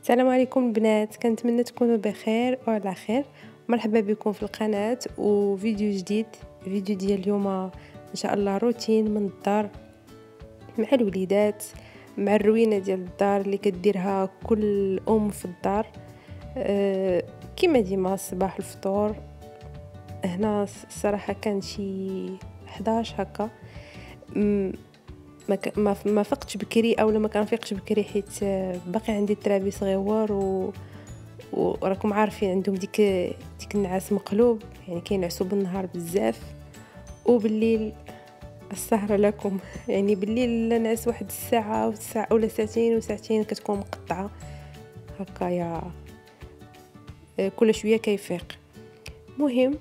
السلام عليكم البنات، كنتمنى تكونوا بخير وعلى خير. مرحبا بكم في القناه وفيديو جديد. فيديو ديال اليوم ان شاء الله روتين من الدار مع الوليدات، مع الروينه ديال الدار اللي كديرها كل ام في الدار. كما ديما صباح الفطور هنا الصراحه كان شي 11 هكا. ما فقتش بكري اولا ما كنفيقش بكري حيت باقي عندي الترابي صغيور وراكم عارفين عندهم ديك النعاس مقلوب، يعني كينعسوا بالنهار بزاف وبالليل السهره لكم. يعني بالليل لا نعس واحد الساعه او ساعه ولا ساعتين وساعتين كتكون مقطعه هكايا، كل شويه كيفيق. مهم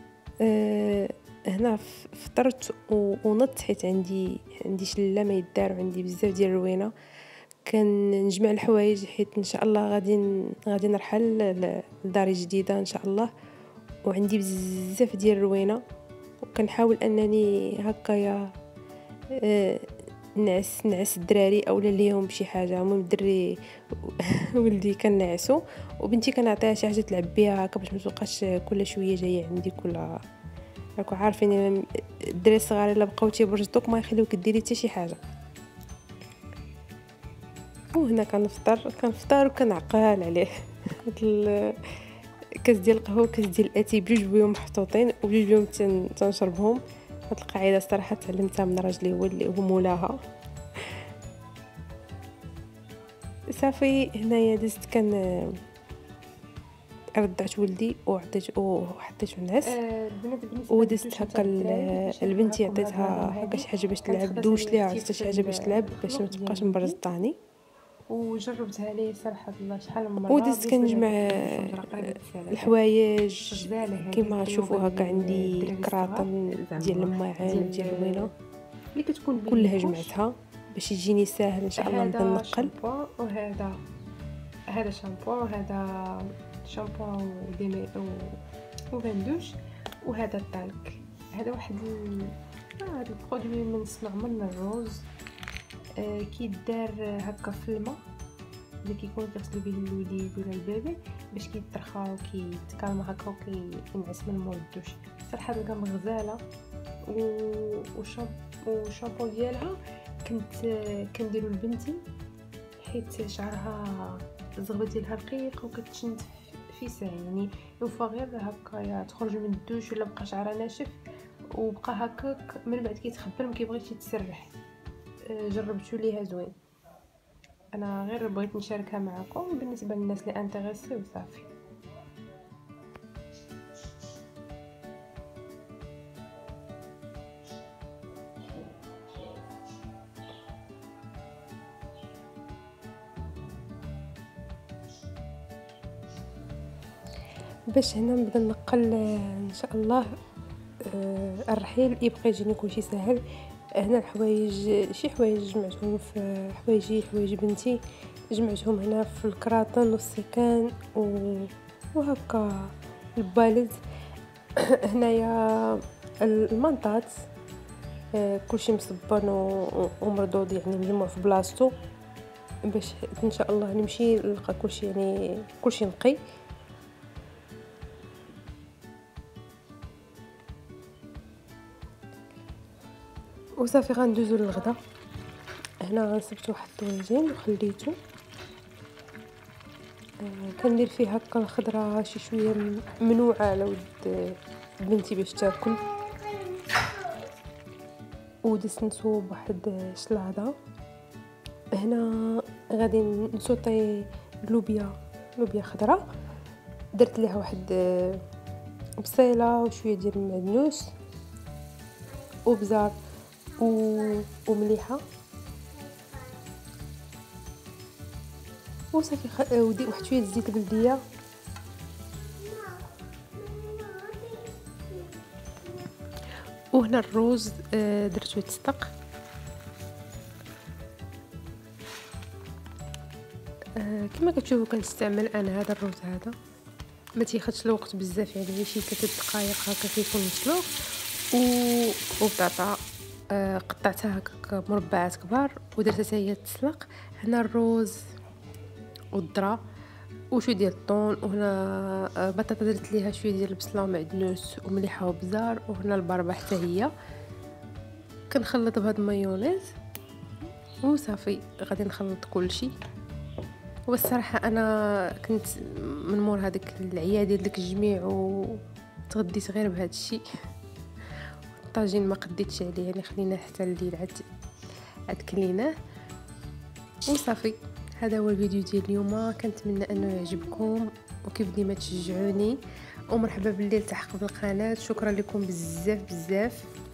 هنا فطرت ونضت حيت عندي شله ما يدار وعندي بزاف ديال الروينه. كنجمع الحوايج حيت ان شاء الله غادي نرحل لدار جديده ان شاء الله، وعندي بزاف ديال الروينه وكنحاول انني هكايا نعس الدراري اولا ليهم بشي حاجه. المهم الدري ولدي كنعسو وبنتي كنعطيها شي حاجه تلعب بها هكا باش ما تبقاش كل شويه جايه عندي. راكو عارفين الدراري الصغار الا بقاو تيبرجطوك ما يخليوك ديري حتى شي حاجه. وهنا كنفطر وكنعقل عليه كاس ديال القهوه كاس ديال الاتاي بجوج بيهم محطوطين وبجوج بيهم تنشربهم. هاد القاعده صراحه تعلمتها من راجلي هو مولاها. صافي هنايا دزت رضعت ولدي وعطيته حطيته نعس ودزت هكا البنتي عطيتها هكا شي حاجه باش تلعب، دوش ليها عطيتها شي حاجه باش تلعب باش ما تبقاش مبرزطاني. وجربتها ليه صراحه الله شحال من مره ودزت كنجمع الحوايج كما شوفوا هكا عندي كراطن ديال الماعن وديال الوينه اللي كتكون كلها جمعتها باش يجيني ساهل ان شاء الله نبدا نقل. هذا شامبو وهذا شامبو وفندوش وهذا الطلق. هذا واحد هذا البرودوي من صنع من الروز، كيدار هكا في الماء اللي كيكون كيغسلوا به الوليد ولا البيبي باش كيترخى وكيتكالما هكا وكينعس من مول الدوش. صراحه تلقى مغزاله والشامبو ديالها كنديرو لبنتي حيت شعرها الزغبه ديالها رقيقه وكتشنت في ساعه، يعني يوفا غير هكا تخرج من الدوش ولا بقى شعرها ناشف وبقى هكاك من بعد كيتخبر ما كيبغيش يتسرح. جربتو ليها زوين، انا غير بغيت نشاركها معكم بالنسبه للناس اللي انتريسي وصافي. باش هنا نبدا نقل ان شاء الله. الرحيل يبقى يجيني كلشي سهل. هنا الحوايج شي حوايج جمعتهم في حوايج بنتي، جمعتهم هنا في الكراطن والسكان وهكا البالز. هنايا المنطات كلشي مصبن ومردود، يعني مجموع في بلاصتو باش ان شاء الله نمشي نلقى كلشي، يعني كلشي نقي. وصافي غندوزو للغدا. هنا غنصبت واحد الطويجين وخليته كندير فيه هكا الخضره شي شويه منوعه على ود بنتي باش تاكل. ودزت نصوب واحد شلاضه. هنا غادي نسوطي لوبيا خضراء، درت ليها واحد بصيله وشويه ديال المعدنوس وبزار ومليحه وصافي. ودي واحد شويه زيت البلديه وهنا الروز درتو يتصدق. كما كتشوفوا كنستعمل انا هذا الروز، هذا ما تياخذش الوقت بزاف، يعني شي 3 دقائق هكا كيكون مسلوق. وبطاطا قطعتها هكا مربعات كبار ودرتها هي تسلق. هنا الروز والذره وشويه ديال الطون. وهنا بطاطا درت ليها شويه ديال البصله ومعدنوس ومليحه وبزار. وهنا البربه حتى هي كنخلط بهاد المايونيز وصافي غادي نخلط كلشي. والصراحه انا كنت من مور هذاك العيا ديال داك الجميع وتغديت غير بهذا الشيء. الطاجين ما قديتش عليه يعني خلينا حتى الليل عاد كليناه وصافي. هذا هو الفيديو ديال اليوم، كنتمنى انه يعجبكم وكيف ديما تشجعوني. ومرحبا باللي التحق بالقناه، شكرا لكم بزاف بزاف.